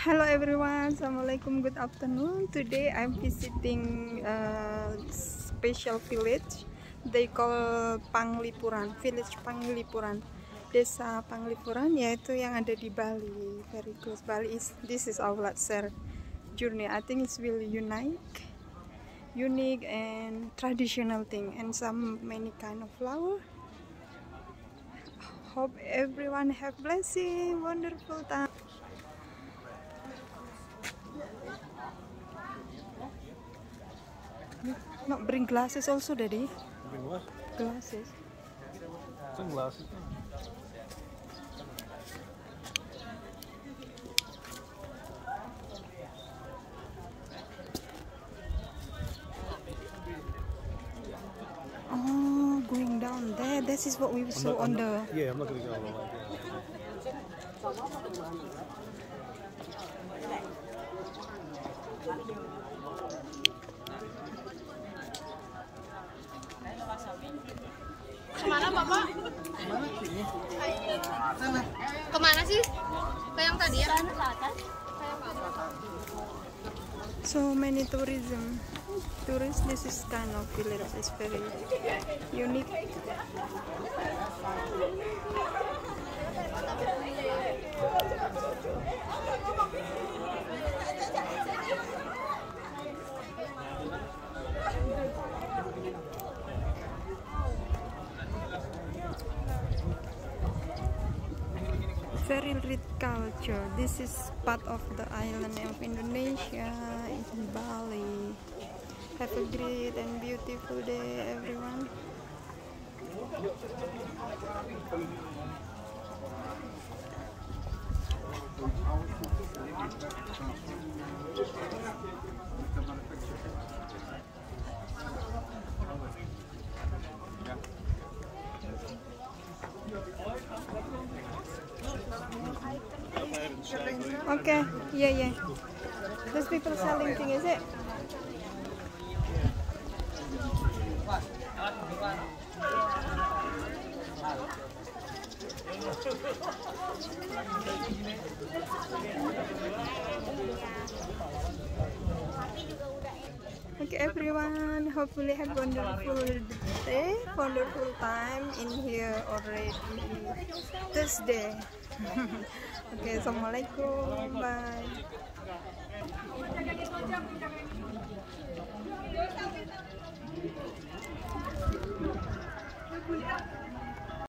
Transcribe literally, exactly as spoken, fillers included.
Hello everyone, Assalamualaikum, good afternoon. Today I'm visiting a special village. They call Panglipuran, village Panglipuran, Desa Panglipuran, yaitu yang ada di Bali. Very close. Bali is this is our last journey. I think it's really unique, unique and traditional thing, and some many kind of flower. Hope everyone have blessing, wonderful time. No, bring glasses also, Daddy. Bring what? Glasses. Sunglasses. Oh, going down there. This is what we saw not, on I'm the. not, yeah, I'm not going to go all the way down. Kemana Bapak? Kemana sih? Ke yang tadi ya? So many tourism. Tourists, this is kind of village. It's very unique. Very rich culture. This is part of the island of Indonesia, in Bali. Have a great and beautiful day, everyone. Okay, yeah, yeah. Those people selling thing, is it? Okay, everyone. Hopefully have wonderful day, wonderful time in here already. Thursday. Okay, assalamualaikum. Bye.